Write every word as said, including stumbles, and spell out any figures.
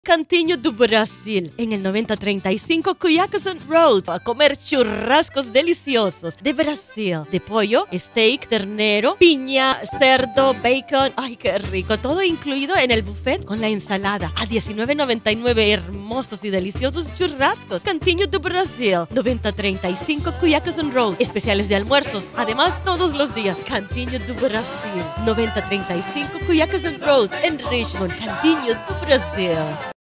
Cantinho do Brasil, en el noventa treinta y cinco Cuyahoga Road, a comer churrascos deliciosos de Brasil, de pollo, steak, ternero, piña, cerdo, bacon, ay qué rico, todo incluido en el buffet con la ensalada, a diecinueve noventa y nueve, hermosos y deliciosos churrascos. Cantinho do Brasil, noventa treinta y cinco Cuyahoga Road, especiales de almuerzos, además todos los días. Cantinho do Brasil, noventa treinta y cinco Cuyahoga Road, en Richmond. Cantinho do Brasil.